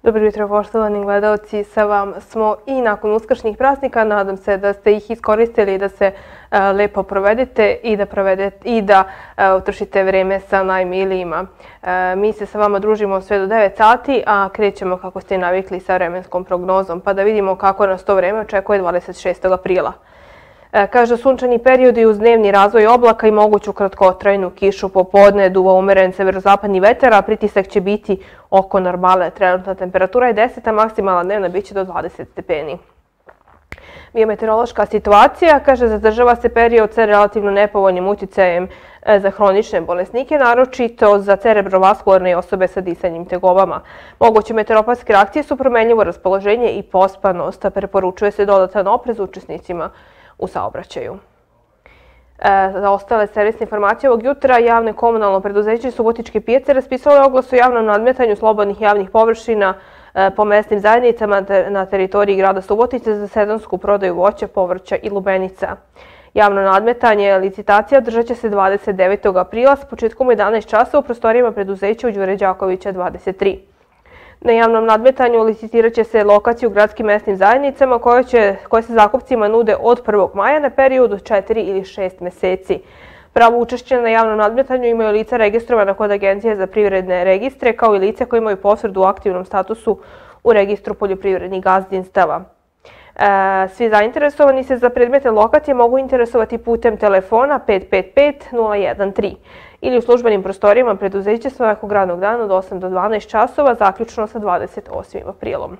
Dobro jutro, poštovani gledalci. Sa vam smo i nakon uskršnjih praznika. Nadam se da ste ih iskoristili da se lepo provedete i da utrošite vreme sa najmilijima. Mi se sa vama družimo sve do 9 sati, a krećemo kako ste navikli sa vremenskom prognozom. Pa da vidimo kako nas to vreme očekuje 26. aprila. Kaže, sunčani periodi uz dnevni razvoj oblaka i moguću kratkotrajnu kišu popodne, duva umeren severozapadni vetar, a pritisak će biti oko normale. Trenutna temperatura je 10, a maksimalna dnevna biće do 20 stepeni. Biometeorološka situacija, kaže, zadržava se period sa relativno nepovoljnim uticajem za hronične bolesnike, naročito za cerebrovaskularne osobe sa disanjem tegobama. Moguće meteoropatske reakcije su promenljivo raspoloženje i pospanost, a preporučuje se dodatan oprez učesnicima u saobraćaju. Za ostale servisne informacije ovog jutra, javne komunalno preduzeće Subotičke pijace raspisalo je oglas o javnom nadmetanju slobodnih javnih površina po mesnim zajednicama na teritoriji grada Subotice za sezonsku prodaju voća, povrća i lubenica. Javno nadmetanje licitacija održat će se 29. aprila s početkom u 11 časova u prostorijama preduzeća u Đure Đakovića 23. Na javnom nadmetanju licitirat će se lokacije u gradskim mesnim zajednicama koje se zakupcima nude od 1. maja na period od 4 ili 6 meseci. Pravo učešće na javnom nadmetanju imaju lica registrovana kod Agencije za privredne registre, kao i lica koji imaju potvrdu u aktivnom statusu u registru poljoprivrednih gazdinstava. Svi zainteresovani se za predmetne lokacije mogu interesovati putem telefona 555-013 ili u službenim prostorijama preduzeća svakog radnog dana od 8 do 12 časova, zaključno sa 28. aprilom.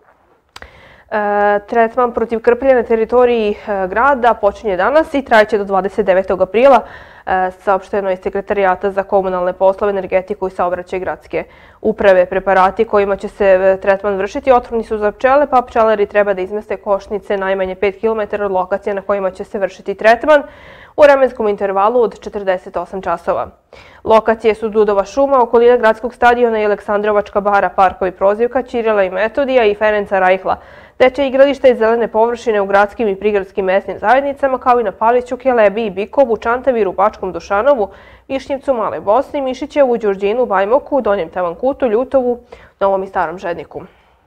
Tretman protiv krplja na teritoriji grada počinje danas i trajeće do 29. aprila. Saopšteno je Sekretarijata za komunalne poslove, energetiku i saobraćaj gradske uprave. Preparati kojima će se tretman vršiti otrovni su za pčele, pa pčeleri treba da izmeste košnice najmanje 5 km od lokacije na kojima će se vršiti tretman u vremenskom intervalu od 48 časova. Lokacije su Dudova šuma, okolina gradskog stadiona i Aleksandrovačka bara, parkovi Prozivka, Ćirila i Metodija i Ferenca Rajhla, dečje igrališta i zelene površine u gradskim i prigradskim mesnim zajednicama, kao i na Paliću, Kelebi i Bikovu, Čantaviru, Bačkom Dušanovu, Višnjevcu, Maloj Bosni, Mišićevu, Đurđinu, Bajmoku, Donjem Tavankutu, Ljutovu, Novom i Starom Žedniku.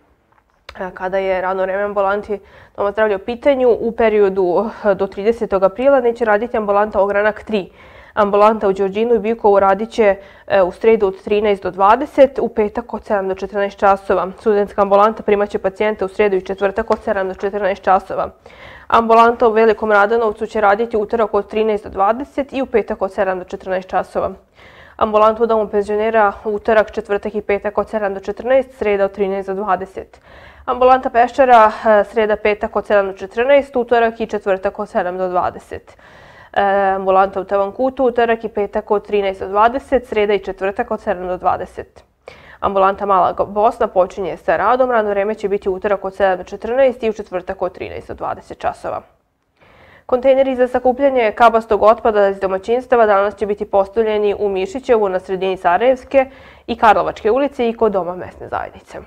Kada je radno vreme ambulanti doma zdravlja u pitanju, u periodu do 30. aprila neće raditi ambulanta Ogranak 3. Ambulanta u Đurđinu i Bikovu radit će u sredu od 13 do 20, u petak od 7 do 14 časova. Studentska ambulanta primaće pacijente u sredu i četvrtak od 7 do 14 časova. Ambulanta u Velikom Radanovcu će raditi utorak od 13 do 20 i u petak od 7 do 14 časova. Ambulanta u Domu penzionera utorak, četvrtak i petak od 7 do 14, sreda od 13 do 20. Ambulanta Peščara sreda, petak od 7 do 14, utorak i četvrtak od 7 do 20. Ambulanta u Tavankutu utorak i petak od 13 do 20, sreda i četvrtak od 7 do 20. Ambulanta Mala Bosna počinje sa radom, radno vreme će biti utorak od 7 do 14 i u četvrtak od 13 do 20 časova. Kontejneri za sakupljanje kabastog otpada iz domaćinstava danas će biti postavljeni u Mišićevu na sredini Sarajevske i Karlovačke ulice i kod Doma mesne zajednice.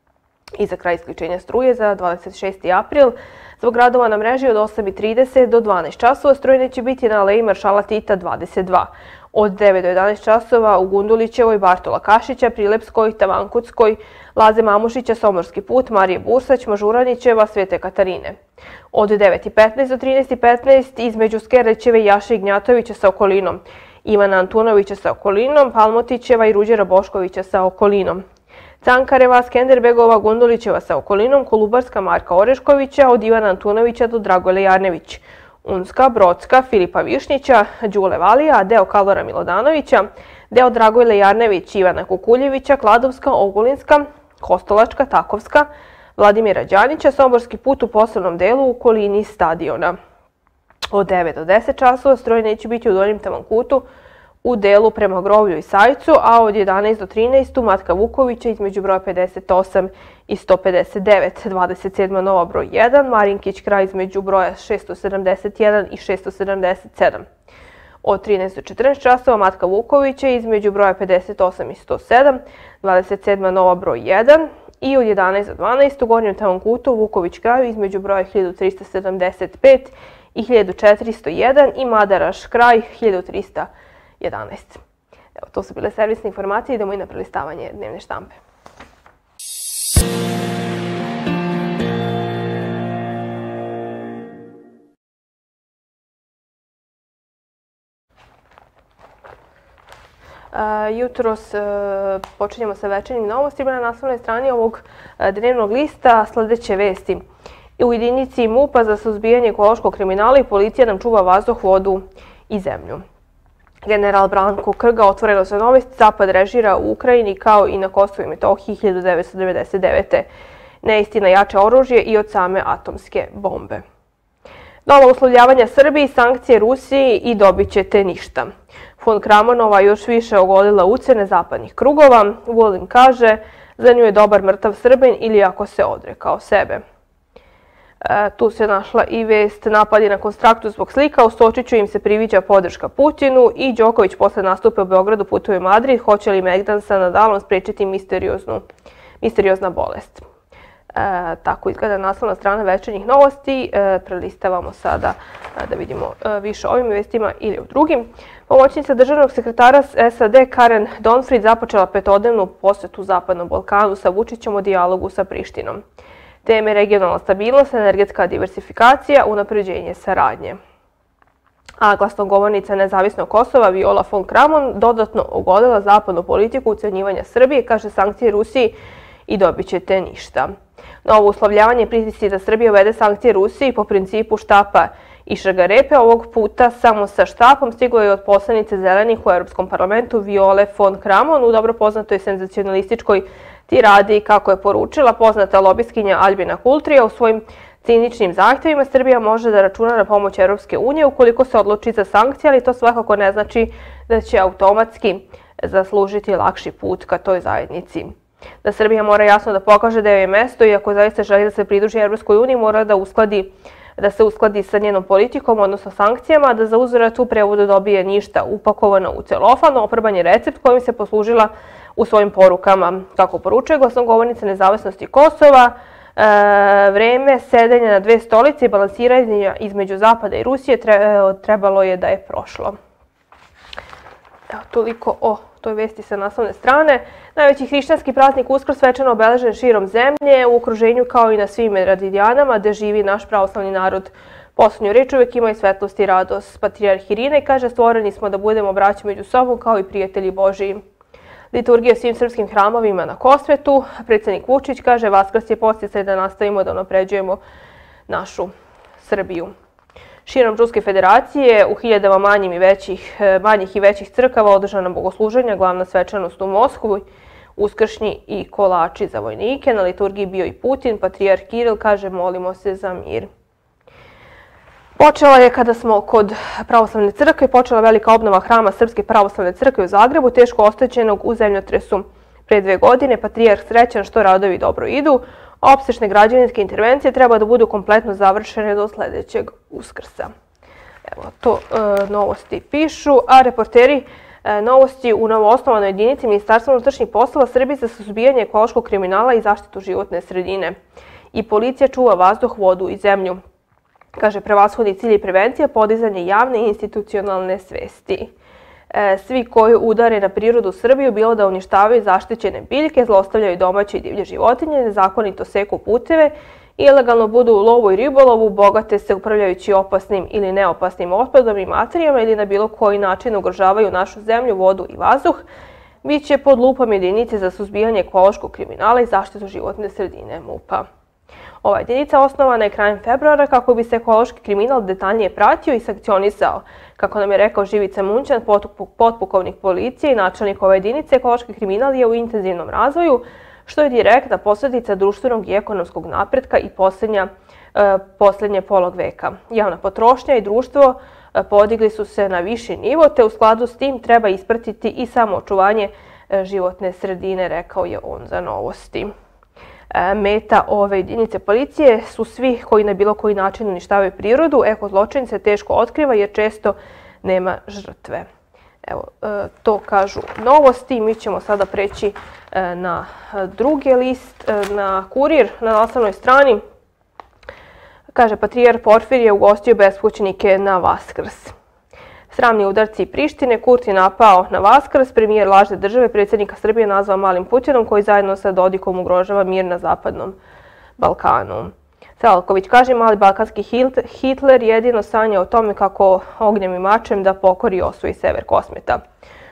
I za kraj isključenja struje za 26. april, zbog radova na mreži od 8:30 do 12 časova struje neće biti na aleji Maršala Tita 22. Od 9 do 11 časova u Gundulićevoj, Bartola Kašića, Prilepskoj, Tavankutskoj, Laze Mamušića, Somorski put, Marije Bursać, Mažuranićeva, Svete Katarine. Od 9:15 do 13:15 između Skerlećeve i Jaše Ignjatovića sa okolinom, Ivana Antunovića sa okolinom, Palmotićeva i Ruđera Boškovića sa okolinom. Cankareva, Skenderbegova, Gundulićeva sa okolinom, Kolubarska, Marka Oreškovića, od Ivana Antunovića do Dragojle Jarnević, Unska, Brodska, Filipa Višnjića, Đule Valija, deo Kalora Milodanovića, deo Dragojle Jarnević, Ivana Kukuljevića, Kladovska, Ogulinska, Kostolačka, Takovska, Vladimira Đanića, Somborski put u posebnom delu u okolini stadiona. Od 9 do 10 časova stroj neće biti u Donjem Tavankutu u delu prema Groblju i Sajcu, a od 11 do 13 u Matka Vukovića između broja 58 i 159, 27. Nova broj 1, Marinkić kraj između broja 671 i 677. Od 13 do 14 časova Matka Vukovića između broja 58 i 107, 27. Nova broj 1 i od 11 do 12 u Gornjem Tavankutu Vuković kraju između broja 1375 i 1401 i Madaraš kraj 1311. Evo, to su bile servisne informacije, idemo i na prelistavanje dnevne štampe. Jutros počinjemo sa večernjim novostima. Na naslovnoj strani ovog dnevnog lista sljedeće vesti. U jedinici MUP-a za suzbijanje ekološkog kriminala i policija nam čuva vazduh, vodu i zemlju. General Branko Krga otvoreno za novest, Zapad režira u Ukrajini kao i na Kosovu i Metohiji 1999. Neistina jače oružje i od same atomske bombe. Nova uslovljavanja Srbiji, sankcije Rusiji i dobit ćete ništa. Von Kramonova još više ogolila ucene zapadnih krugova. Vulin kaže, za nju je dobar mrtav Srbin ili ako se odrekao sebe. Tu se našla i vest napadi na Konstraktu zbog slika. U Stočiću im se priviđa podrška Putinu i Đoković posle nastupe u Beogradu putuje u Madrid. Hoće li Megdan sa Nadalom sprečiti misteriozna bolest? Tako izgleda naslovna strana večernjih novosti. Prelistavamo sada da vidimo više o ovim vestima ili o drugim. Pomoćnica državnog sekretara SAD Karen Donfrid započela petodnevnu posjetu Zapadnom Balkanu sa Vučićem o dijalogu sa Prištinom. Teme regionalna stabilnost, energetska diversifikacija, unapređenje saradnje. A glasnogovornica nezavisnog Kosova Viola von Kramon dodatno ogolila zapadnu politiku ucenjivanja Srbije, kaže sankcije Rusiji i dobit ćete ništa. Novo uslovljavanje pritisci da Srbija uvede sankcije Rusiji po principu štapa i šargarepe. Ovog puta samo sa štapom stiglo je od poslanice Zelenih u Europskom parlamentu Viole von Kramon u dobro poznatoj senzacionalističkoj tiradi, kako je poručila poznata lobistkinja Albina Kultrija u svojim ciničnim zahtjevima. Srbija može da računa na pomoć Europske unije ukoliko se odluči za sankcije, ali to svakako ne znači da će automatski zaslužiti lakši put ka toj zajednici. Da Srbija mora jasno da pokaže da joj je mesto i ako zaista želi da se pridruži Europskoj uniji, mora da se uskladi sa njenom politikom, odnosno sankcijama, da za uzvrat u prevodu dobije ništa upakovano u celofan. Oproban je recept kojim se poslužila u svojim porukama. Kako poručuje glasnogovornica nezavisnosti Kosova, vreme sedenja na dve stolice i balansiranja između Zapada i Rusije trebalo je da je prošlo. Evo, toliko o toj vesti sa naslovne strane. Najveći hrišćanski praznik Uskrs svečano obeležen širom zemlje, u okruženju kao i na svim Meridijanama, gde živi naš pravoslavni narod. Poslednju reč uvek imaju svetlost i radost. Patrijarh Irinej kaže, stvoreni smo da budemo braća među sobom kao i prijatelji Božiji. Liturgija svim srpskim hramovima na Kosmetu. Predsjednik Vučić kaže, Vaskrs je podsticaj da nastavimo da unapređujemo našu Srbiju. Širom Ruske federacije u hiljadama manjih i većih crkava održana bogosluženja, glavna svečanost u Moskvi, uskršnji i kolači za vojnike. Na liturgiji bio i Putin. Patrijarh Kiril kaže, molimo se za mir. Počela je kada smo kod pravoslavne crkve, počela velika obnova hrama Srpske pravoslavne crkve u Zagrebu, teško oštećenog u zemljotresu pre 2 godine. Patrijarh srećan što radovi dobro idu. Opsežne građevinske intervencije treba da budu kompletno završene do sljedećeg Uskrsa. Evo, to novosti pišu, a reporteri novosti u novoosnovanoj jedinici Ministarstva unutrašnjih poslova Srbije za suzbijanje ekološkog kriminala i zaštitu životne sredine. I policija čuva vazduh, vodu i zemlju. Kaže, prevashodni cilj i prevencija, podizanje javne i institucionalne svesti. Svi koji udare na prirodu Srbiju, bilo da uništavaju zaštićene biljke, zlostavljaju domaće i divlje životinje, nezakonito seku puteve, ilegalno budu u lovu i ribolovu, bogate se upravljajući opasnim ili neopasnim otpadom i materijama ili na bilo koji način ugrožavaju našu zemlju, vodu i vazduh, bit će pod lupom jedinice za suzbijanje ekološkog kriminala i zaštitu životne sredine MUP-a. Ova jedinica osnovana je krajem februara kako bi se ekološki kriminal detaljnije pratio i sankcionisao. Kako nam je rekao Živica Munćan, potpukovnik policije i načelnik ove jedinice, ekološki kriminal je u intenzivnom razvoju, što je direktna posljedica društvenog i ekonomskog napretka i posljednje polog veka. Javna potrošnja i društvo podigli su se na viši nivo, te u skladu s tim treba ispratiti i samo očuvanje životne sredine, rekao je on za novosti. Meta ove jedinice policije su svi koji na bilo koji način uništavaju prirodu. Eko-zločin se teško otkriva jer često nema žrtve. Evo, to kažu novosti. Mi ćemo sada preći na drugi list, na Kurir, na naslovnoj strani. Kaže, patrijarh Porfir je ugostio beskućnike na Vaskrs. Sramni udarci Prištine, Kurti napao na Vaskrs, premijer lažne države predsjednika Srbije nazvao malim Putinom koji zajedno sa Dodikom ugrožava mir na Zapadnom Balkanu. Selaković kaže, mali balkanski Hitler jedino sanja o tome kako ognjem i mačem da pokori i osvoji sever Kosmeta.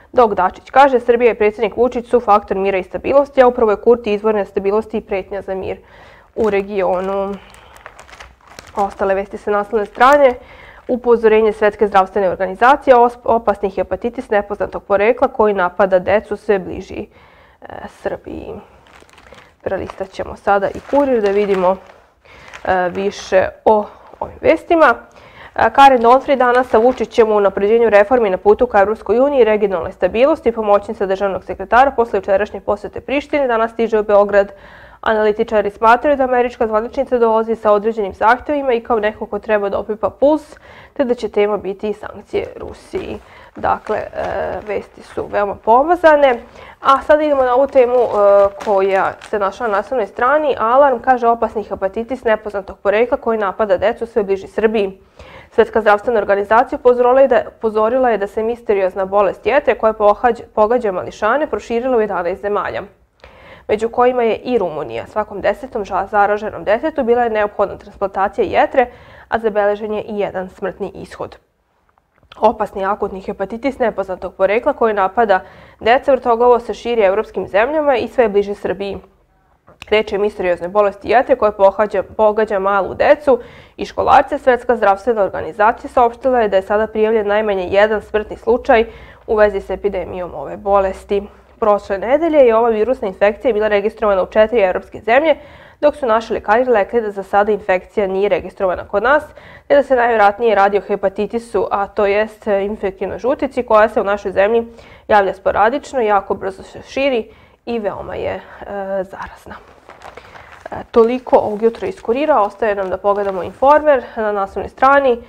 dok Dačić kaže Srbija i predsjednik Vučić su faktor mira i stabilnosti, a upravo je Kurti izvor nestabilnosti i pretnja za mir u regionu. Ostale vesti sa naslovne strane. Upozorenje Svetske zdravstvene organizacije o opasni hepatitis nepoznatog porekla koji napada decu sve bliži Srbiji. Prelistat ćemo sada i Kurir da vidimo više o ovim vestima. Karen Donfrid danas sa Vučićem u unapređenju reformi na putu ka Evropskoj uniji i regionalnoj stabilnosti, pomoćnica državnog sekretara posle jučerašnje posete Prištini, danas stiže u Beograd. Analitičari smatraju da američka zvaničnica dolazi sa određenim zahtjevima i kao neko ko treba da opipa puls, te da će tema biti i sankcije Rusiji. Dakle, vesti su veoma povezane. A sad idemo na ovu temu koja se našla na naslovnoj strani. Alarm, kaže, opasni hepatitis nepoznatog porekla koji napada decu sve bliži Srbiji. Svetska zdravstvena organizacija upozorila je da se misteriozna bolest jetre koja pogađa mališane proširila u 11 zemalja, među kojima je i Rumunija. Svakom 10. zaraženom detetu bila je neophodna transplantacija jetre, a zabeležen je i jedan smrtni ishod. Opasni akutni hepatitis nepoznatog porekla koji napada deca vrtoglavo se širi evropskim zemljama i sve bliže Srbiji. Reč je o misterioznoj bolesti jetre koja pogađa malu decu i školarce. Svetska zdravstvena organizacija saopštila je da je sada prijavljen najmanje jedan smrtni slučaj u vezi s epidemijom ove bolesti. Prošle nedelje je ova virusna infekcija bila registrovana u 4 evropske zemlje, dok su naši lekari rekli da za sada infekcija nije registrovana kod nas, te da se najvjerojatnije radi o hepatitisu, a to jest infektivnoj žutici koja se u našoj zemlji javlja sporadično, jako brzo se širi i veoma je zarazna. Toliko ovog jutra iz Kurira. Ostaje nam da pogledamo Informer na naslovnoj strani.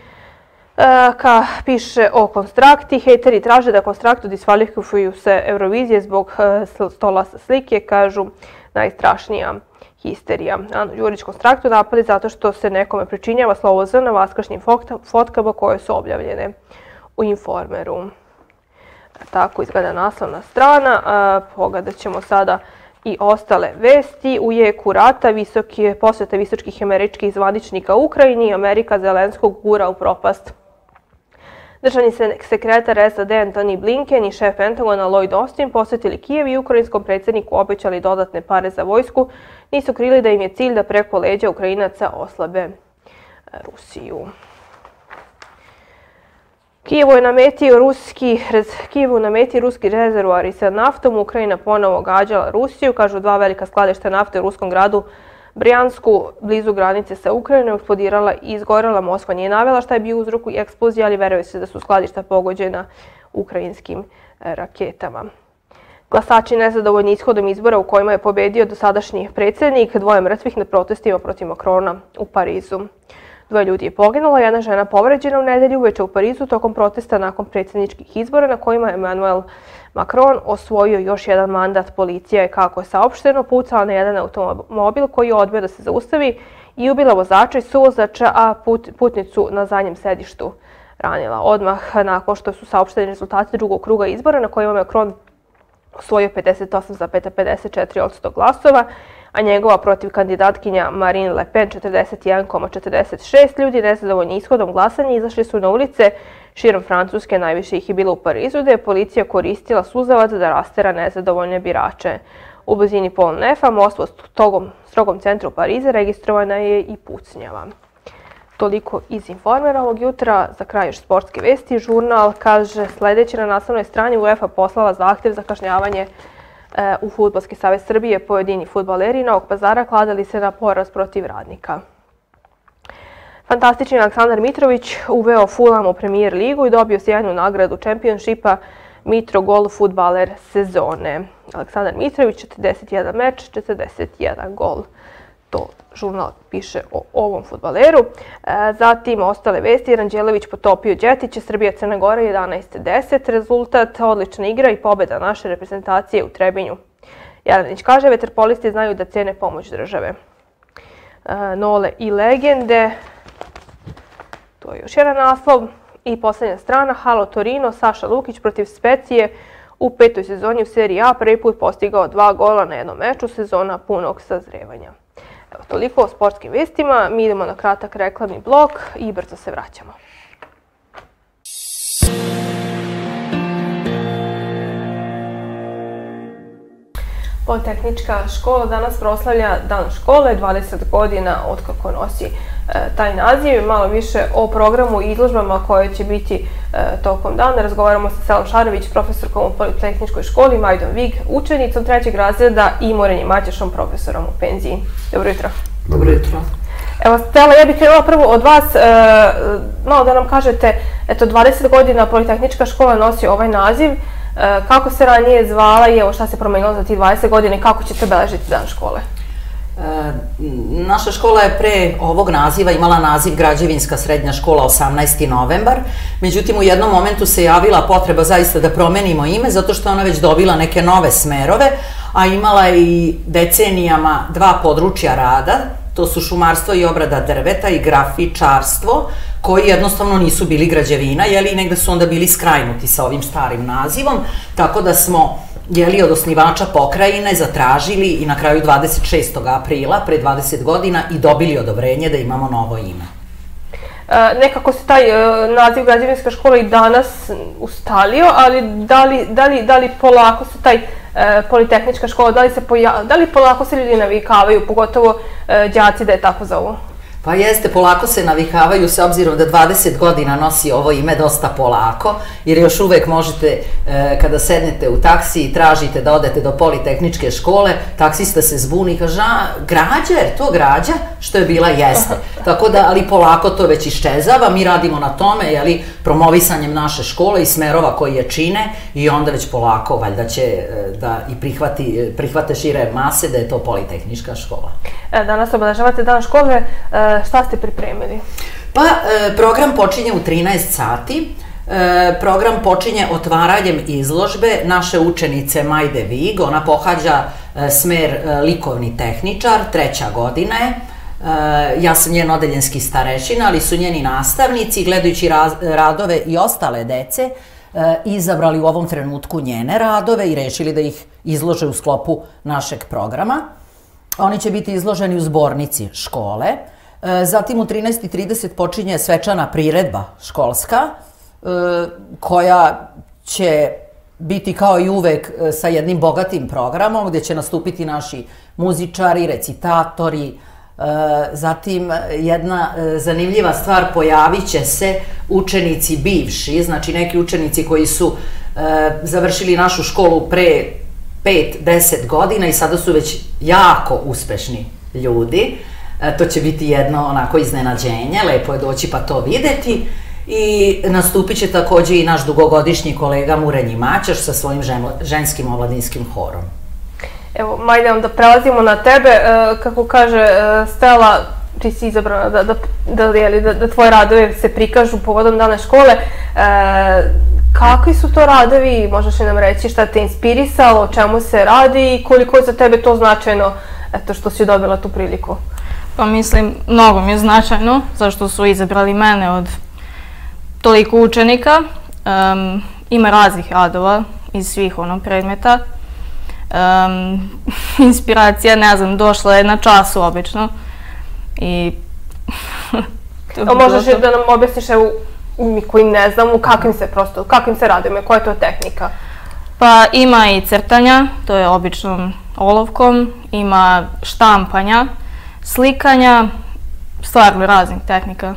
Piše o Konstrakti. Hejteri traže da Konstraktu diskvalifikuju se Eurovizije zbog stola sa slike, kažu najstrašnija histerija. Anu Đurić Konstraktu napadi zato što se nekome pričinjava slovo Z na vaskršnjim fotkama koje su objavljene u Informeru. Tako izgleda naslovna strana. Pogledat ćemo sada i ostale vesti. U jeku rata posjeta visokih američkih zvaničnika u Ukrajini, Amerika Zelenskog gura u propast. Državni sekretar SAD Antony Blinken i šef Pentagona Lloyd Austin posjetili Kijev i ukrajinskom predsjedniku obećali dodatne pare za vojsku. Nisu krili da im je cilj da preko leđa Ukrajinaca oslabe Rusiju. Kijevu na meti ruski rezervoari sa naftom. Ukrajina ponovo gađala Rusiju, kažu dva velika skladišta nafte u ruskom gradu Brijansku, blizu granice sa Ukrajinom, eksplodirala i izgorela. Moskva nije navela šta je bio uzrok eksplozije, ali veruje se da su skladišta pogođena ukrajinskim raketama. Glasači nezadovoljni ishodom izbora u kojima je pobedio dosadašnji predsjednik, 2 mrtvih na protestima protiv Makrona u Parizu. 2 ljudi je poginulo, jedna žena povređena u nedelju uveče u Parizu tokom protesta nakon predsjedničkih izbora na kojima je Emmanuel Macron osvojio još jedan mandat. Policija je, kako je saopšteno, pucala na jedan automobil koji je odbio da se zaustavi i ubila vozača i suvozača, a putnicu na zadnjem sedištu ranila. Odmah nakon što su saopšteni rezultati drugog kruga izbora na kojima Macron osvojio 58,54% glasova, a njegova protivkandidatkinja Marine Le Pen 41,46%. Ljudi nezadovoljni ishodom glasanja izašli su na ulice širom Francuske, najviše ih je bilo u Parizu, gdje je policija koristila suzavac da rastera nezadovoljne birače. U blizini Pol Nefa, mostu u strogom centru Pariza, registrovana je i pucnjava. Toliko iz Informera ovog jutra. Za kraj još sportske vesti. Žurnal kaže sljedeće: na naslovnoj strani UEFA poslala zahtjev za kažnjavanje u Fudbalski savez Srbije. Pojedini fudbaleri Novog Pazara kladili se na poraz protiv Radnika. Fantastični Aleksandar Mitrović uveo Fulham u Premier ligu i dobio sjajnu nagradu Championshipa Mitro Gol fudbaler sezone. Aleksandar Mitrović, 41 meč, 41 gol. To žurnal piše o ovom fudbaleru. Zatim ostale vesti. Ranđelović potopio Đetića, Srbija Crna Gora 11-10. Rezultat: odlična igra i pobjeda naše reprezentacije u Trebinju. Jelenić kaže vaterpolisti znaju da cene pomoć države. Nole i legende. To je još jedan naslov. I posljednja strana. Halo Torino, Saša Lukić protiv Specije u 5. sezoni u seriji A. Prvi put postigao 2 gola na jednom meču, sezona punog sazrevanja. Evo, toliko o sportskim vestima. Mi idemo na kratak reklamni blok i brzo se vraćamo. Politehnička škola danas proslavlja Dan škole, 20 godina otkako nosi taj naziv. Malo više o programu i izložbama koje će biti tokom dana. Razgovaramo sa Selom Šarović, profesorkom u Politehničkoj školi, Majdom Vig, učenicom 3. razreda i Morenjem Maćešom, profesorom u penziji. Dobro jutro. Dobro jutro. Evo, Stela, ja bih krenula prvo od vas, malo da nam kažete, eto, 20 godina Politehnička škola nosi ovaj naziv. Kako se ranije zvala i evo šta se promenilo za tih 20 godina i kako ćete obeležiti Dan škole? Naša škola je pre ovog naziva imala naziv Građevinska srednja škola 18. novembar, međutim u jednom momentu se javila potreba zaista da promenimo ime zato što ona već dobila neke nove smerove, a imala je i decenijama dva područja rada, to su šumarstvo i obrada drveta i grafičarstvo, koji jednostavno nisu bili građevina, i negde su onda bili skrajnuti sa ovim starim nazivom, tako da smo od osnivača pokrajine zatražili i na kraju 26. aprila, pre 20 godina, i dobili odobrenje da imamo novo ime. Nekako se taj naziv građevinska škola i danas ustalio, ali da li polako se taj Politehnička škola, da li polako se ljudi navikavaju, pogotovo đaci da je tako zovu? Pa jeste, polako se navikavaju, s obzirom da 20 godina nosi ovo ime dosta polako, jer još uvek možete, kada sednete u taksi i tražite da odete do Politehničke škole, taksista se zbuni i kaže, građa, jer to građa, što je bila jeste. Tako da, ali polako to već iščezava, mi radimo na tome, promovisanjem naše škole i smerova koji je čine, i onda već polako, valjda će da i prihvate šire mase da je to Politehnička škola. Danas obeležavate Dan škole. Šta ste pripremili? Pa, program počinje u 13 sati. Program počinje otvaranjem izložbe naše učenice Majde Vig. Ona pohađa smer likovni tehničar, 3. godina je. Ja sam njen odeljenski starešina, ali su njeni nastavnici, gledajući radove i ostale dece, izabrali u ovom trenutku njene radove i rešili da ih izlože u sklopu našeg programa. Oni će biti izloženi u zbornici škole. Zatim u 13:30 počinje svečana priredba školska, koja će biti kao i uvek sa jednim bogatim programom, gde će nastupiti naši muzičari, recitatori. Zatim jedna zanimljiva stvar, pojavit će se učenici bivši, znači neki učenici koji su završili našu školu pre 5-10 godina i sada su već jako uspešni ljudi. To će biti jedno onako iznenađenje, lepo je doći pa to videti. I nastupit će takođe i naš dugogodišnji kolega Morenji Maćeš sa svojim ženskim omladinskim horom. Evo, Majde, onda prelazimo na tebe. Kako kaže Stela, ti si izabrana da tvoje radove se prikažu povodom Dana škole. Kakvi su to radovi? Možeš li nam reći šta te inspirisalo, o čemu se radi i koliko je za tebe to značajno što si dobila tu priliku? Pa mislim, mnogo mi je značajno, zašto su izabrali mene od toliko učenika. Ima raznih radova iz svih predmeta. Inspiracija, ne znam, došla je na času obično. Možeš li da nam objasniš, mi koji ne znam, u kakvim se radimo, koja je to tehnika? Pa ima i crtanja, to je običnom olovkom, ima štampanja, slikanja, stvarno raznih tehnika.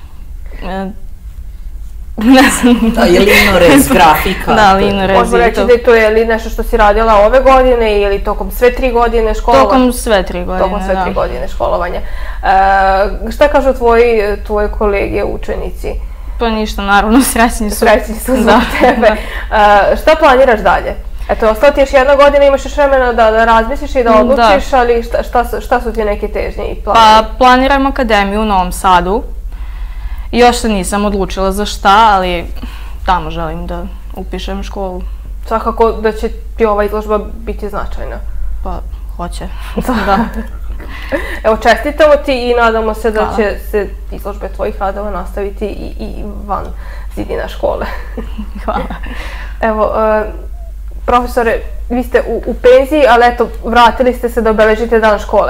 Ne znam. Da, je linorez, grafika. Da, linorez. Možemo reći da je to nešto što si radila ove godine ili tokom sve 3 godine školovanja? Tokom sve 3 godine, da. Tokom sve 3 godine školovanja. Šta kažu tvoji kolege, učenici? Pa ništa, naravno, srećni su. Srećni su za tebe. Šta planiraš dalje? Eto, ostala ti još 1 godina, imaš još vremena da razmisliš i da odlučiš, ali šta su ti neke težnje i plane? Pa planiram akademiju u Novom Sadu. Još se nisam odlučila za šta, ali tamo želim da upišem školu. Svakako da će ti ova izložba biti značajna. Pa, hoće. Da. Evo, čestitamo ti i nadamo se da će se izložbe tvojih radova nastaviti i van zidina škole. Hvala. Evo, profesore, vi ste u penziji, ali eto, vratili ste se da obeležite Dan škole.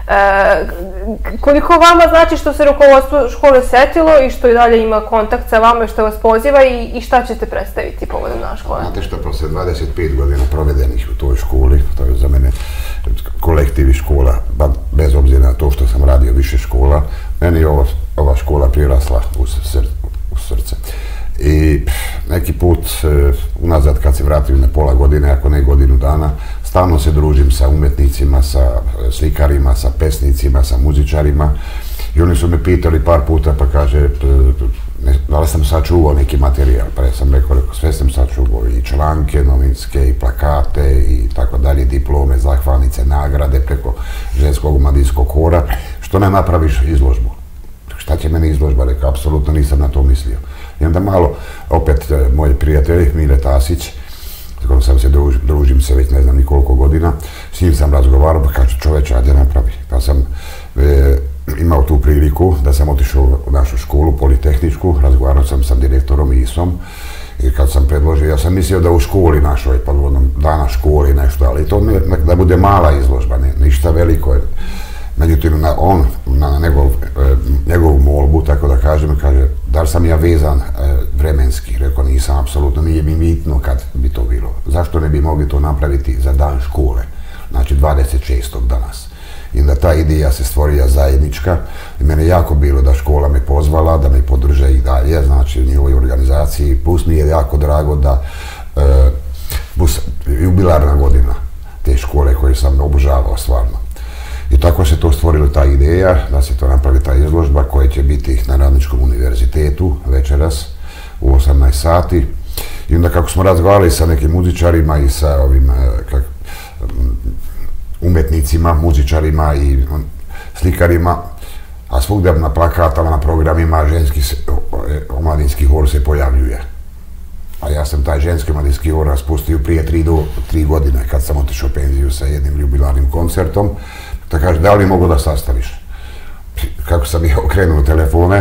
Koliko vama znači što se rukovodstvo škole setilo i što i dalje ima kontakt sa vama i što vas poziva i šta ćete predstaviti povodom naše škole? Znate što, posle 25 godina provedenih u toj školi, to je za mene kolektivi škola, bez obzira na to što sam radio više škola, meni je ova škola prirasla u srce. I neki put unazad kad se vratim na pola godine, ako ne godinu dana, stalno se družim sa umjetnicima, sa slikarima, sa pesnicima, sa muzičarima i oni su me pitali par puta pa kaže da li sam sačuvao neki materijal, pa ja sam rekao sve sam sačuvao i članke novinske i plakate i tako dalje, diplome, zahvalnice, nagrade preko ženskog mladinskog kora, što ne napraviš izložbu. Šta će meni izložba, rekao, apsolutno nisam na to mislio. I onda malo, opet, moj prijatelj Mile Tasić, s kojom sam se družim se već ne znam ni koliko godina, s njim sam razgovarao, pa kaže čoveče, ajde napravi. Pa sam imao tu priliku da sam otišao u našu školu, politehničku, razgovarao sam sa direktorom Isom i kad sam predložio, ja sam mislio da u školi našoj, podvodnom dana školi nešto, ali to da bude mala izložba, ništa veliko. Međutim, on na njegovu molbu, tako da kažem, kaže da li sam ja vezan vremenski, rekao nisam, apsolutno nije mi bitno kad bi to bilo. Zašto ne bi mogli to napraviti za dan škole, znači 26. danas. I onda ta ideja se stvorila zajednička i mene je jako bilo da škola me pozvala, da me podrže i dalje, znači u njihovoj organizaciji, plus mi je jako drago da jubilarna godina te škole koju sam obožavao stvarno. I tako se to stvorila ta ideja da se to napravi ta izložba koja će biti na Radničkom univerzitetu večeras u 18 sati. I onda kako smo razgovarali sa nekim muzičarima i sa ovim umjetnicima, muzičarima i slikarima, a svugdje na plakatama, na programima ženski omladinski hor se pojavljuje. A ja sam taj ženski omladinski hor raspustio prije 3 godine kad sam otišao u penziju sa jednim jubilarnim koncertom. Da kaže, da li mogu da sastaviš? Kako sam ih okrenuo telefone,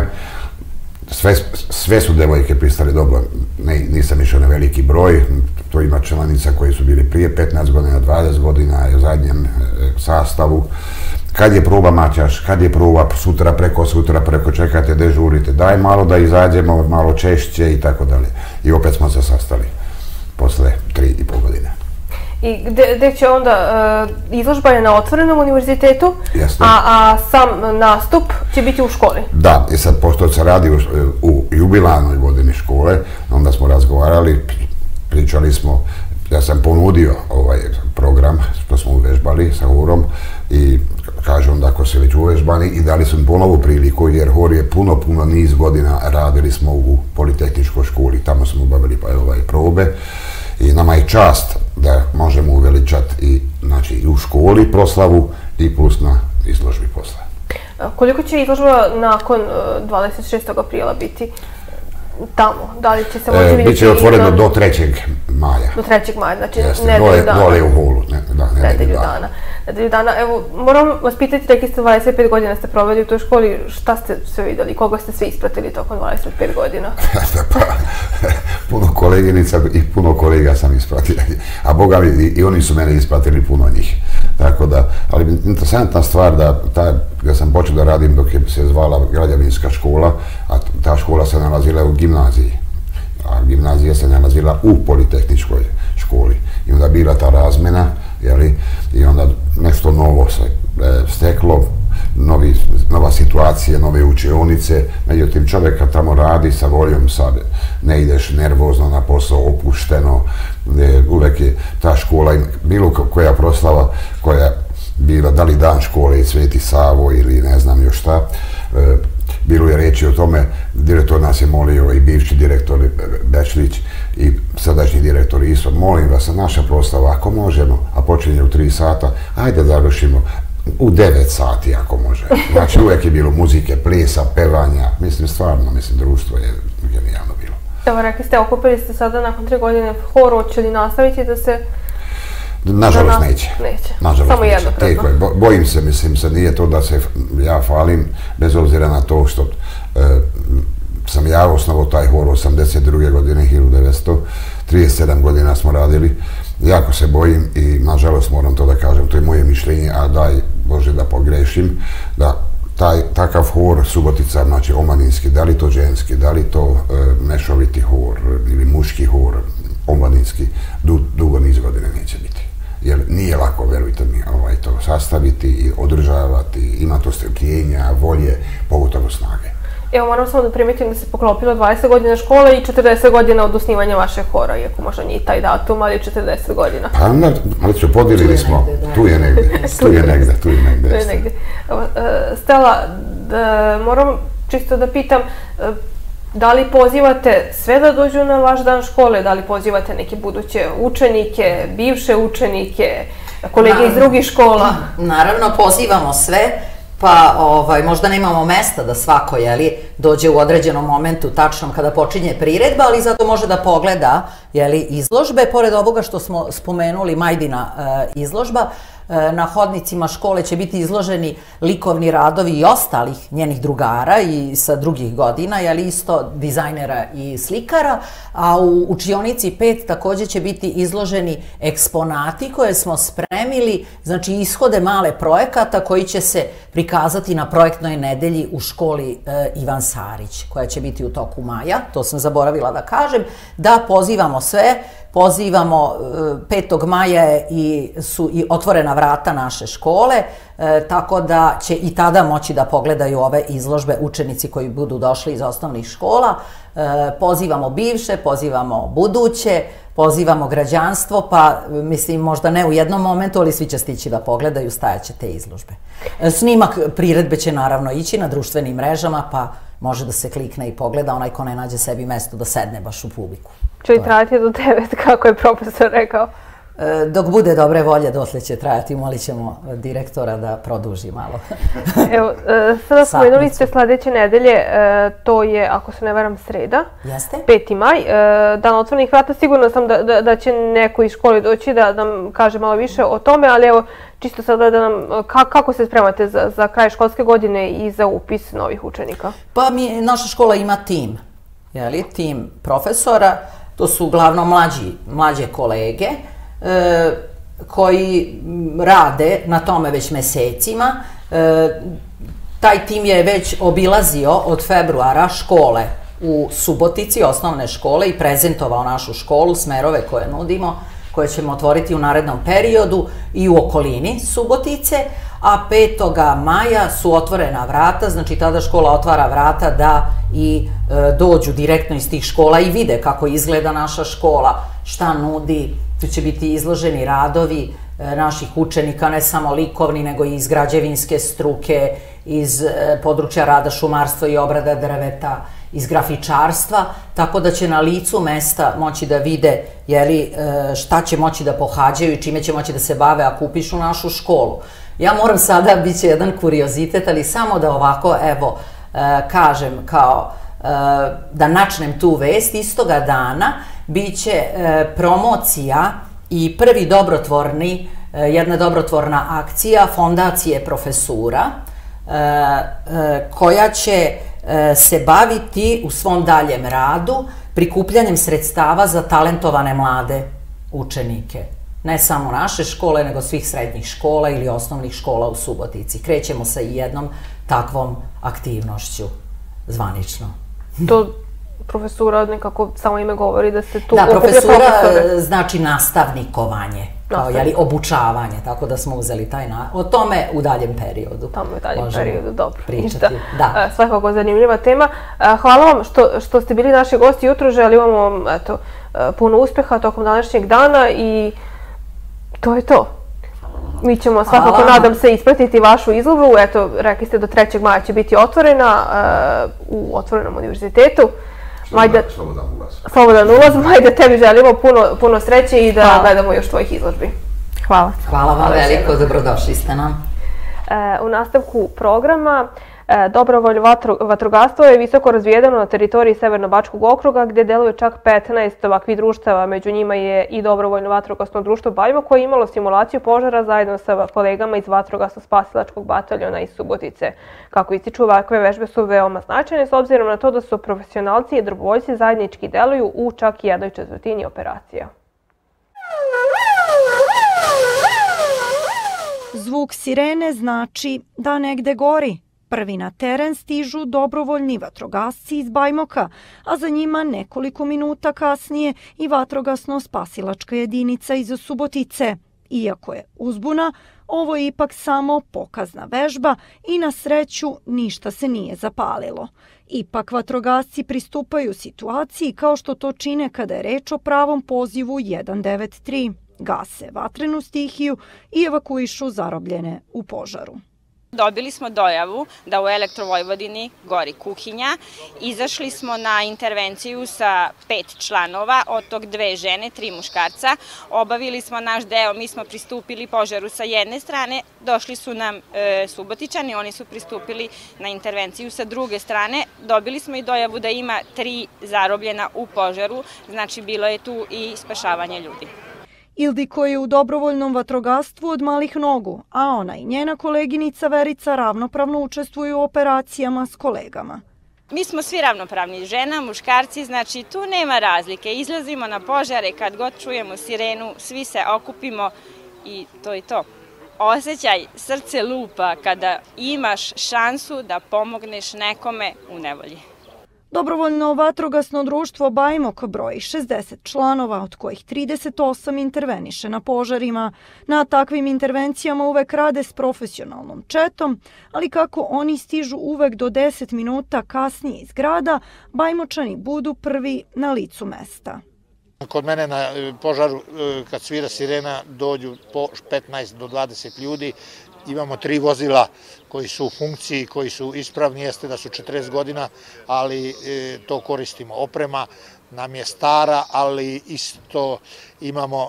sve su devojke pristali dobro, nisam išao na veliki broj, to ima članica koji su bili prije 15 godina, 20 godina, u zadnjem sastavu. Kad je proba Maćaš, kad je proba sutra, preko čekate, dežurite, daj malo da izađemo, malo češće i tako dalje. I opet smo se sastali, posle 3,5 godine. I gdje će onda, izložba je na otvorenom univerzitetu, Jasno. a sam nastup će biti u školi? Da, i sad pošto se radi u jubilarnoj godini škole, onda smo razgovarali, pričali smo, ja sam ponudio ovaj program što smo uvežbali sa horom i kaže onda ako se već uvežbani i dali su mi ponovu priliku jer hor je puno niz godina radili smo u politehničkoj školi, tamo smo obavili probe. I nama je čast da možemo uveličati i u školi proslavu i plus na izložbi posle. Koliko će izložba nakon 26. aprila biti tamo? Da li će se moći vidjeti? Biće otvoreno do 3. maja. Do 3. maja, znači nedelju dana. Dole u holu, nedelju dana. Nedelju dana. Evo, moram vas pitati, rekli ste 25 godina ste proveli u toj školi, šta ste sve vidjeli, koga ste svi ispratili tokom 25 godina? Puno koleginica i puno kolega sam ispratio, a boga mi i oni su mene ispratili puno njih. Tako da, ali interesantna stvar da sam počeo da radim dok je se zvala građevinska škola, a ta škola se nalazila u gimnaziji, a gimnazija se nalazila u politehničkoj školi. I onda bila ta razmena, i onda nešto novo se steklo, nova situacija, nove učionice, međutim čovjek kad tamo radi sa voljom, ne ideš nervozno na posao, opušteno, uvek je ta škola, bilo koja proslava koja bila, da li dan škole i Sveti Savo ili ne znam još šta, bilo je reći o tome, direktor nas je molio i bivši direktor Bečlić i sadašnji direktor Iso, molim vas, naša proslava ako možemo, a počinje u 3 sata, ajde da završimo u 9 sati ako može. Znači uvijek je bilo muzike, plesa, pevanja, stvarno, društvo je genijalno bilo. Evo, rekli ste, okupili ste sada nakon 3 godine hor, hoće li nastaviti da se... Nažalost neće. Samo jednokratno. Bojim se, sad nije to da se ja falim, bez obzira na to što sam ja osnovao taj hor 82. godine, 1937 godina smo radili. Jako se bojim i nažalost moram to da kažem, to je moje mišljenje, a može da pogrešim, da takav hor Subotica, znači omladinski, da li to ženski, da li to mešoviti hor ili muški hor, omladinski, dugo niz godine neće biti. Jer nije lako, verujte mi, to sastaviti i održavati, ima to strpljenja, volje, pogotovo snage. Evo, moram samo da primetim da se poklopilo 20 godina škole i 40 godina od osnivanja vašeg hora, iako možda nije taj datum, ali 40 godina. Pa, ali ću, podijelili smo, tu je negde. Stela, moram čisto da pitam, da li pozivate sve da dođu na vaš dan škole, da li pozivate neke buduće učenike, bivše učenike, kolege iz drugih škola? Naravno, pozivamo sve. Pa možda nemamo mesta da svako dođe u određenom momentu tačnom kada počinje priredba, ali zato može da pogleda izložbe. Pored ovoga što smo spomenuli, Majdina izložba, na hodnicima škole će biti izloženi likovni radovi i ostalih njenih drugara i sa drugih godina, isto dizajnera i slikara, a u učionici 5 također će biti izloženi eksponati koje smo spremili, znači ishode male projekata koji će se prikazati na projektnoj nedelji u školi Ivan Sarić, koja će biti u toku maja, to sam zaboravila da kažem, da pozivamo sve. Pozivamo, 5. maja su i otvorena vrata naše škole, tako da će i tada moći da pogledaju ove izložbe učenici koji budu došli iz osnovnih škola. Pozivamo bivše, pozivamo buduće, pozivamo građanstvo, pa mislim možda ne u jednom momentu, ali svi će stići da pogledaju, stajaće te izložbe. Snimak priredbe će naravno ići na društvenim mrežama, pa može da se klikne i pogleda onaj ko ne nađe sebi mesto da sedne baš u publiku. Će li trajati do 9, kako je profesor rekao? Dok bude dobre volje, dotle će trajati, molit ćemo direktora da produži malo. Evo, sada spomenuli ste sledeće nedelje, to je, ako se ne varam, sreda. Jeste. 5. maj, dan otvorenih vrata. Sigurno sam da će neko iz škole doći da nam kaže malo više o tome, ali evo, čisto sada da nam, kako se spremate za kraj školske godine i za upis novih učenika? Pa naša škola ima tim, tim profesora, to su uglavnom mlađe kolege, koji rade na tome već mesecima. Taj tim je već obilazio od februara škole u Subotici, osnovne škole, i prezentovao našu školu, smerove koje nudimo, koje ćemo otvoriti u narednom periodu i u okolini Subotice, a 5. maja su otvorena vrata, znači tada škola otvara vrata da i dođu direktno iz tih škola i vide kako izgleda naša škola, šta nudi. Tu će biti izloženi radovi naših učenika, ne samo likovni, nego i iz građevinske struke, iz područja rada šumarstva i obrada drveta, iz grafičarstva, tako da će na licu mesta moći da vide šta će moći da pohađaju i čime će moći da se bave ako upišu našu školu. Ja moram sada, bit će jedan kuriozitet, ali samo da ovako, evo, kažem kao da načnem tu vest, istoga dana bit će promocija i jedna dobrotvorna akcija Fondacije Profesura, koja će se baviti u svom daljem radu prikupljanjem sredstava za talentovane mlade učenike. Ne samo naše škole, nego svih srednjih škola ili osnovnih škola u Subotici. Krećemo sa jednom takvom aktivnošću, zvanično. To profesura nekako samo ime govori da se tu... Da, profesura znači nastavnikovanje, kao obučavanje, tako da smo uzeli taj o tome u daljem periodu. Tamo u daljem periodu, dobro. Pričati, da. Svakako zanimljiva tema. Hvala vam što ste bili naši gosti jutro, želim vam puno uspeha tokom današnjeg dana i to je to. Mi ćemo svakako, nadam se, ispratiti vašu izložbu. Eto, rekli ste do 3. maja će biti otvorena u Otvorenom univerzitetu. Slobodan ulaz. Majde, tebi želimo puno sreće i da gledamo još tvojih izložbi. Hvala. Hvala vam veliko, dobrodošli ste nam. U nastavku programa dobrovoljno vatrogastvo je visoko razvijedeno na teritoriji Severno-Bačkog okruga gdje deluje čak 15 ovakvih društava. Među njima je i dobrovoljno vatrogasno društvo Bajmo koje je imalo simulaciju požara zajedno sa kolegama iz vatrogasno-spasilačkog bataljona iz Subotice. Kako ističu, ovakve vežbe su veoma značajne s obzirom na to da su profesionalci i dobrovoljci zajednički deluju u čak 1/4 operacija. Zvuk sirene znači da negde gori. Prvi na teren stižu dobrovoljni vatrogasci iz Bajmoka, a za njima nekoliko minuta kasnije i vatrogasno-spasilačka jedinica iz Subotice. Iako je uzbuna, ovo je ipak samo pokazna vežba i na sreću ništa se nije zapalilo. Ipak vatrogasci pristupaju situaciji kao što to čine kada je reč o pravom pozivu 193. Gase vatrenu stihiju i evakuišu zarobljene u požaru. Dobili smo dojavu da u Elektrovojvodini gori kuhinja. Izašli smo na intervenciju sa 5 članova, od tog 2 žene, 3 muškarca. Obavili smo naš deo, mi smo pristupili požaru sa jedne strane, došli su nam Subotičani, oni su pristupili na intervenciju sa druge strane. Dobili smo i dojavu da ima 3 zarobljena u požaru, znači bilo je tu i spašavanje ljudi. Ildiko je u dobrovoljnom vatrogastvu od malih nogu, a ona i njena koleginica Verica ravnopravno učestvuju u operacijama s kolegama. Mi smo svi ravnopravni, žena, muškarci, znači tu nema razlike. Izlazimo na požare, kad god čujemo sirenu, svi se okupimo i to je to. Osjećaj, srce lupa kada imaš šansu da pomogneš nekome u nevolji. Dobrovoljno vatrogasno društvo Bajmok broji 60 članova, od kojih 38 interveniše na požarima. Na takvim intervencijama uvek rade s profesionalnom četom, ali kako oni stižu uvek do 10 minuta kasnije iz grada, Bajmočani budu prvi na licu mesta. Kod mene na požaru, kad svira sirena, dođu po 15 do 20 ljudi. Imamo 3 vozila koji su u funkciji, koji su ispravni, jeste da su 40 godina, ali to koristimo. Oprema nam je stara, ali isto imamo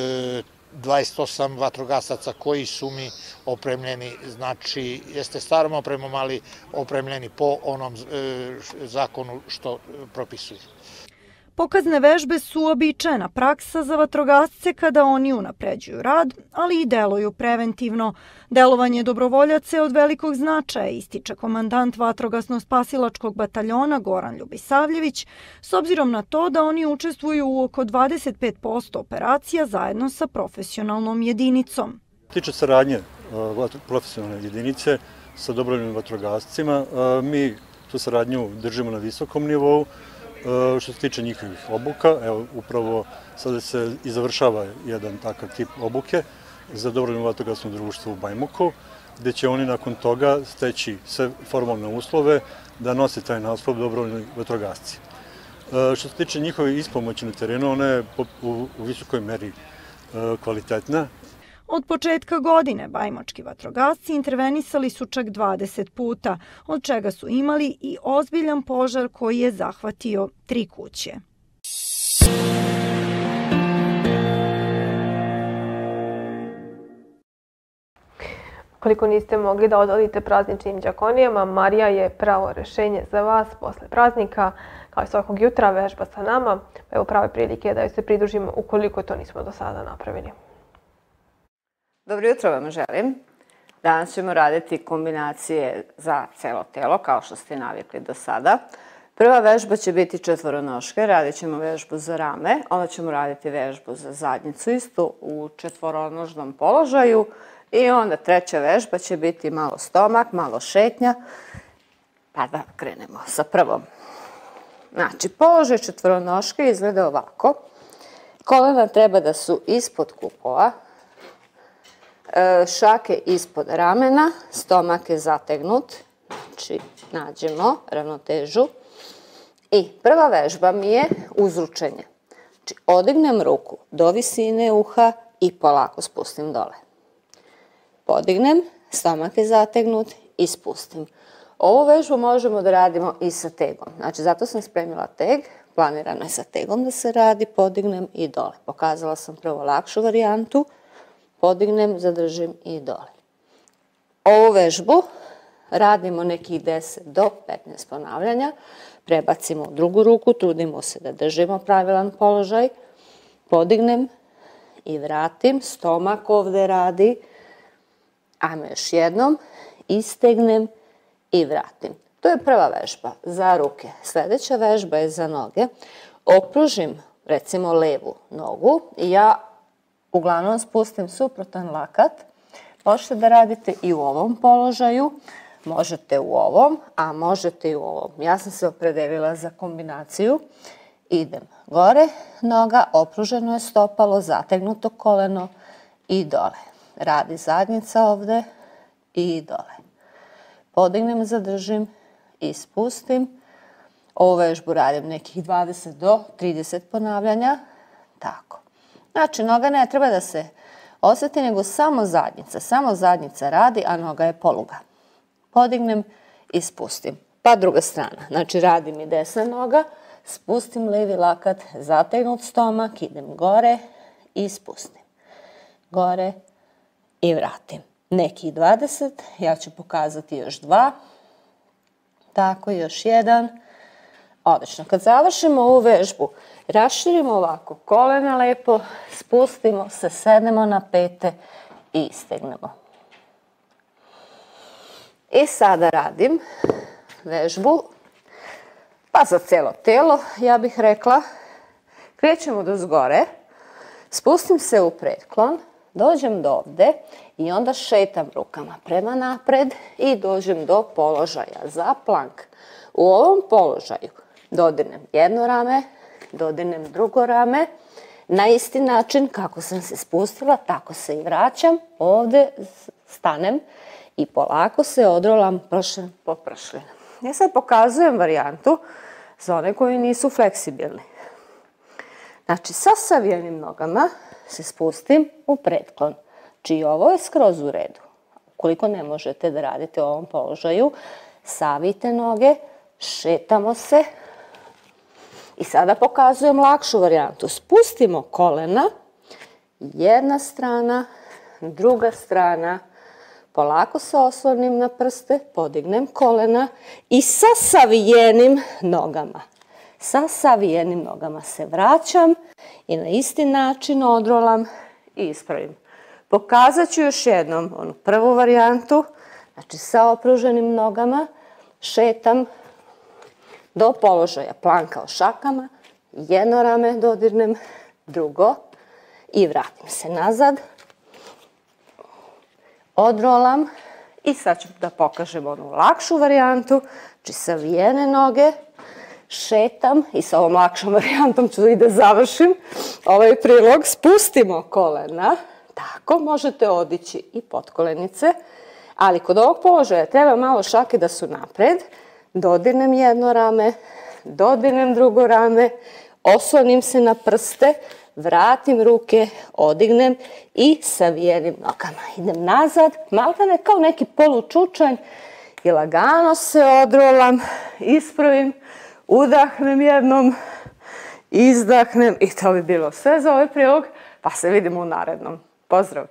28 vatrogasaca koji su mi opremljeni, znači jeste starom opremom, ali opremljeni po onom zakonu što propisuju. Pokazne vežbe su uobičajena praksa za vatrogasce kada oni unapređuju rad, ali i deluju preventivno. Delovanje dobrovoljaca je od velikog značaja, ističe komandant vatrogasno-spasilačkog bataljona Goran Ljubisavljević, s obzirom na to da oni učestvuju u oko 25% operacija zajedno sa profesionalnom jedinicom. Tiče saradnje profesionalne jedinice sa dobrovoljnim vatrogascima, mi tu saradnju držimo na visokom nivou. Što se tiče njihovih obuka, evo upravo sada se i završava jedan takav tip obuke za dobrovoljno vatrogasno društvo u Bajmoku, gde će oni nakon toga steći sve formalne uslove da nose taj naslov dobrovoljni vatrogasci. Što se tiče njihove ispomoći na terenu, ona je u visokoj meri kvalitetna. Od početka godine bajmočki vatrogasci intervenisali su čak 20 puta, od čega su imali i ozbiljan požar koji je zahvatio 3 kuće. Koliko niste mogli da odolite prazničnim đakonijama, Marija je pravo rešenje za vas posle praznika, kao i svakog jutra vežba sa nama. Evo prave prilike da joj se pridružimo ukoliko to nismo do sada napravili. Dobro jutro vam želim. Danas ćemo raditi kombinacije za celo telo, kao što ste navikli do sada. Prva vežba će biti četvoronoške, radit ćemo vežbu za rame, onda ćemo raditi vežbu za zadnjicu isto u četvoronožnom položaju i onda treća vežba će biti malo stomak, malo šetnja, pa da krenemo sa prvom. Znači, položaj četvoronoške izgleda ovako. Kolena treba da su ispod kukova, šake ispod ramena, stomak je zategnut, znači nađemo ravnotežu. I prva vežba mi je uzručenje. Znači odignem ruku do visine uha i polako spustim dole. Podignem, stomak je zategnut i spustim. Ovu vežbu možemo da radimo i sa tegom. Znači zato sam spremila teg, planirano je sa tegom da se radi, podignem i dole. Pokazala sam prvo lakšu varijantu. Podignem, zadržim i dole. Ovu vežbu radimo nekih 10 do 15 ponavljanja. Prebacimo u drugu ruku, trudimo se da držimo pravilan položaj. Podignem i vratim, stomak ovde radi. Ajmo još jednom, istegnem i vratim. To je prva vežba za ruke. Sljedeća vežba je za noge. Okružim recimo levu nogu i ja uglavnom spustim suprotan lakat, Možete da radite i u ovom položaju, možete u ovom, a možete i u ovom. Ja sam se opredelila za kombinaciju. Idem gore, noga, opruženo je stopalo, zategnuto koleno i dole. Radi zadnjica ovde i dole. Podignem, zadržim i spustim. Ovu vežbu radim nekih 20 do 30 ponavljanja. Tako. Znači, noga ne treba da se osjeti, nego samo zadnjica. Samo zadnjica radi, a noga je poluga. Podignem i spustim. Pa druga strana. Znači, radim i desna noga, spustim levi lakat, zategnut stomak, idem gore i spustim. Gore i vratim. Nekih 20, ja ću pokazati još 2. Tako, još 1. Odlično. Kad završimo ovu vežbu, raširimo ovako kolena lepo, spustimo se, sednemo na pete i istegnemo. I sada radim vežbu, pa za celo telo, ja bih rekla. Krećemo do zgore, spustim se u predklon, dođem do ovde i onda šetam rukama prema napred i dođem do položaja za plank. U ovom položaju dodirnem jedno rame, dodirnem drugo rame, na isti način kako sam se spustila, tako se i vraćam, ovde stanem i polako se odrolam pršljen po pršljen. Ja sad pokazujem varijantu za one koji nisu fleksibilni. Znači, sa savijenim nogama se spustim u predklon. Znači, ovo je skroz u redu. Ukoliko ne možete da radite u ovom položaju, savijte noge, šetamo se. I sada pokazujem lakšu varijantu. Spustimo kolena, jedna strana, druga strana, polako se oslonim na prste, podignem kolena i sa savijenim nogama. Sa savijenim nogama se vraćam i na isti način odrolam i ispravim. Pokazat ću još jednom onu prvu varijantu, znači sa opruženim nogama, šetam do položaja planka o šakama, jedno rame dodirnem, drugo i vratim se nazad. Odrolam i sad ću da pokažem onu lakšu varijantu, znači savijene noge, šetam i sa ovom lakšom varijantom ću i da završim ovaj prilog. Spustimo kolena, tako, možete odići i potkolenice, ali kod ovog položaja treba malo šake da su napred. Dodirnem jedno rame, dodirnem drugo rame, oslonim se na prste, vratim ruke, odignem i savijenim nogama. Idem nazad, maltene kao neki polučučanj i lagano se odrolam, ispravim, udahnem jednom, izdahnem i to bi bilo sve za ovaj prilog, pa se vidimo u narednom. Pozdrav!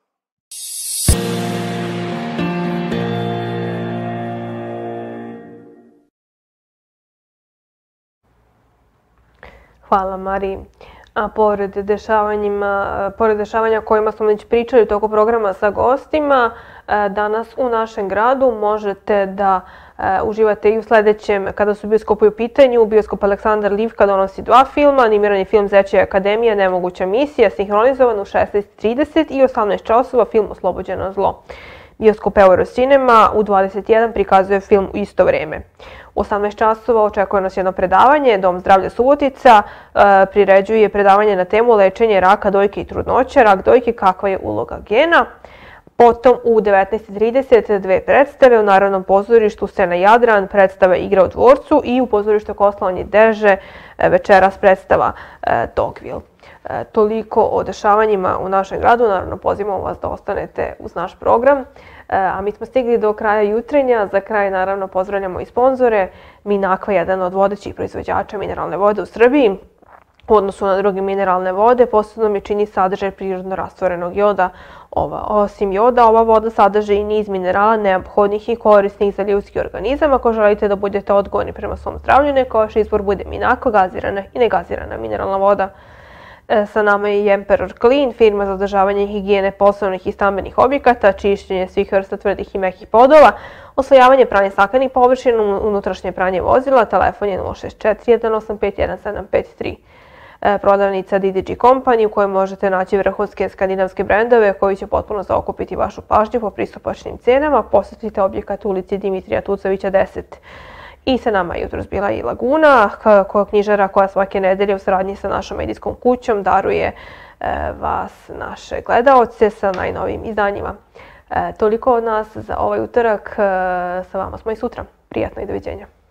Hvala, Mariji. A pored dešavanja o kojima smo već pričali u toku programa sa gostima, danas u našem gradu možete da uživate i u sledećem, kada su bioskopi u pitanju. Bioskop Aleksandar Livka donosi 2 filma, animirani film Zečja akademija, Nemoguća misija, sinhronizovan u 16:30 i 18 časova film Oslobođeno zlo. Bioskop Eurocinema u 21 prikazuje film u isto vreme. U 18 časova očekuje nas jedno predavanje. Dom zdravlja Subotica priređuje predavanje na temu lečenje raka dojke i trudnoće, rak dojke, kakva je uloga gena. Potom u 19:30 2 predstave, u Narodnom pozorištu Scena Jadran, predstava Igra u dvorcu i u pozorištu Koslanje Deže večeras predstava Dogville. Toliko o dešavanjima u našem gradu. Naravno, pozivamo vas da ostanete uz naš program. A mi smo stigli do kraja jutrenja. Za kraj, naravno, pozdravljamo i sponzore. Minakva je jedan od vodećih proizvođača mineralne vode u Srbiji. U odnosu na druge mineralne vode, posebno mi čini sadržaj prirodno rastvorenog joda. Osim joda, ova voda sadrži i niz minerala neophodnih i korisnih za ljudski organizam. Ako želite da budete odgovorni prema svom zdravlju, neka vaš izbor bude Minakva, gazirana i negazirana mineralna voda. Sa nama je Emperor Clean, firma za održavanje higijene poslovnih i stambenih objekata, čišćenje svih vrsta tvrdih i mekih podova, osvojavanje pranje staklenih površina, unutrašnje pranje vozila, telefon je 064 185 1753. prodavnica DDG Company u kojoj možete naći vrhunske skandinavske brendove koji će potpuno zaokupiti vašu pažnju po pristupačnim cenama. Posetite objekat u ulici Dimitrija Tucovića 10. I sa nama je jutros bila i Laguna, knjižara koja svake nedelje u saradnji sa našom medijskom kućom daruje vas, naše gledaoce, sa najnovijim izdanjima. Toliko od nas za ovaj utorak, sa vama smo i sutra. Prijatno i doviđenja.